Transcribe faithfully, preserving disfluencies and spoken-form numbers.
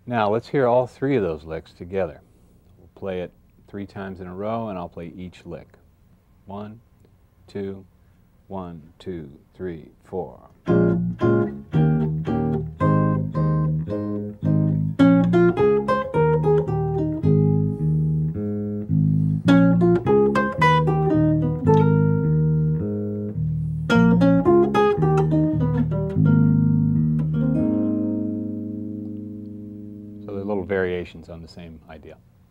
Now let's hear all three of those licks together. We'll play it three times in a row, and I'll play each lick. One, two, one, two, three, four. So they're little variations on the same idea.